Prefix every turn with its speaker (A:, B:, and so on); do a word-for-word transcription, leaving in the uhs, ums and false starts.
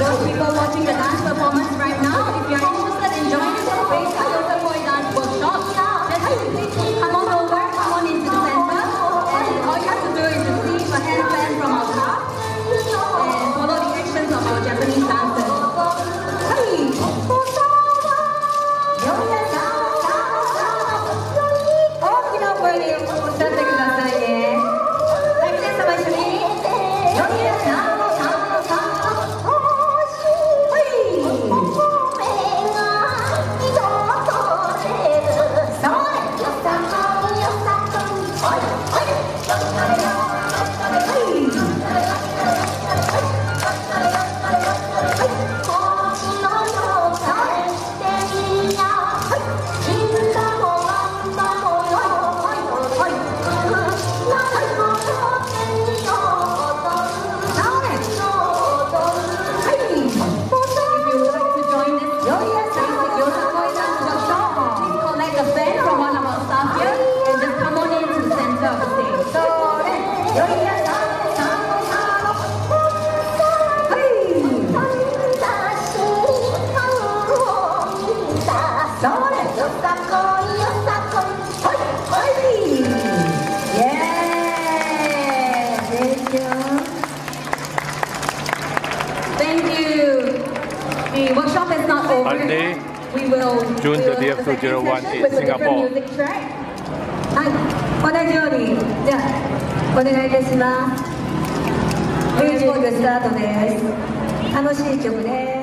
A: those people watching the dance performance right now, if you are interested in joining the Space Yosakoi dance workshop, just come on over, come on into the center, and all you have to do is receive a handstand from our staff and follow the actions of our Japanese dancers. Hey! The workshop is not over.
B: Monday,
A: we will,
B: June
A: we will
B: thirtieth, two thousand one in Singapore.
A: はい、同じように、じゃあ、お願いいたします。ミュージックスタートです。楽しい曲です。